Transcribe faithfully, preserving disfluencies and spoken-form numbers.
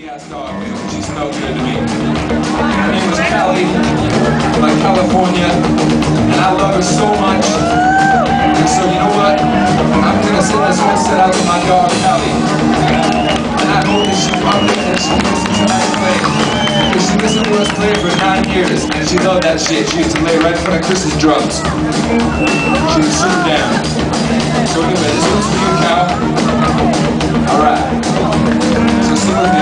big-ass dog, man. She smelled good to me. Her name was Callie, like California, and I love her so much. And so, you know what? I'm going to send this whole set out to my dog, Callie. And I hope that she probably that she listens to us play. Because she listened to us play for nine years, and she loved that shit. She used to lay right in front of Chris's drums. She was sitting down. So anyway, this one's for you, Cal. Alright. So sing with